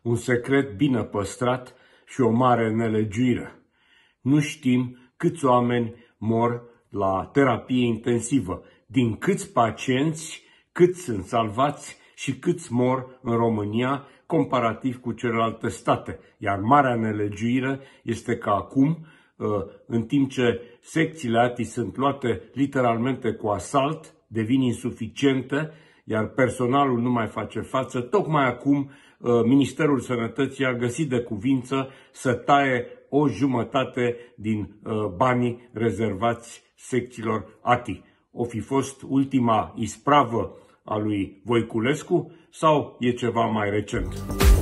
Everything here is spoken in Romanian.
un secret bine păstrat și o mare nelegiuire. Nu știm câți oameni mor la terapie intensivă, din câți pacienți, câți sunt salvați și câți mor în România comparativ cu celelalte state. Iar marea nelegiuire este că acum, în timp ce secțiile ATI sunt luate literalmente cu asalt, devin insuficiente, iar personalul nu mai face față, tocmai acum Ministerul Sănătății a găsit de cuvință să taie o jumătate din banii rezervați secțiilor ATI. O fi fost ultima ispravă a lui Voiculescu sau e ceva mai recent?